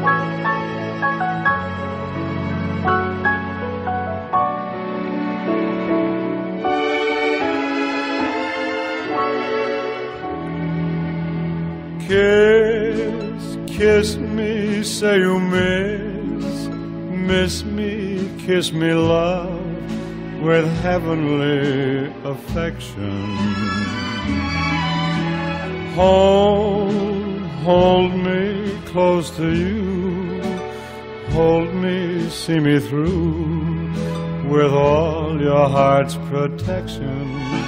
Kiss, kiss me, say you miss me, kiss me, love, with heavenly affection. Hold me close to you, hold me, see me through, with all your heart's protection.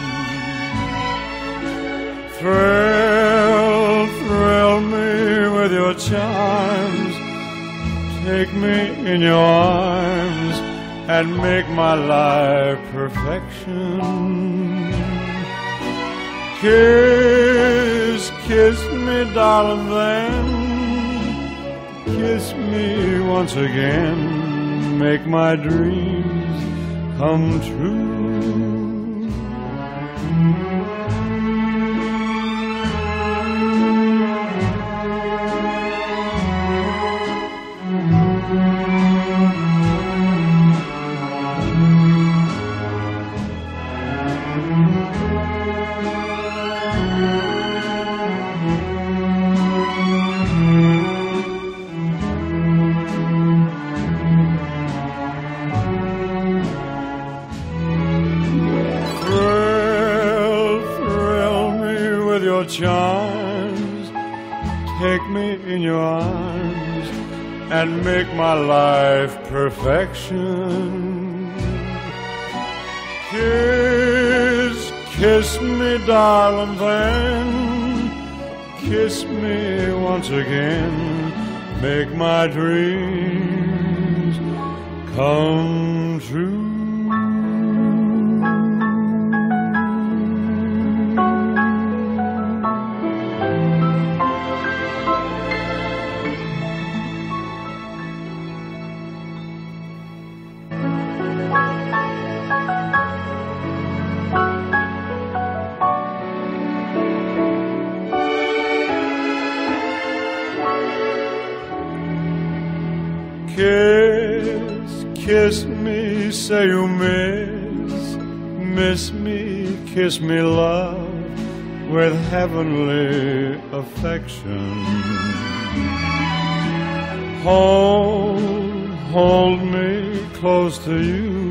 Thrill me with your charms, take me in your arms, and make my life perfection. Kiss, kiss me, darling, then kiss me once again, make my dreams come true. Your charms, take me in your arms, and make my life perfection. Kiss, kiss me, darling, then kiss me once again, make my dreams come true. Kiss, kiss me, say you miss me, kiss me, love, with heavenly affection. Hold me close to you,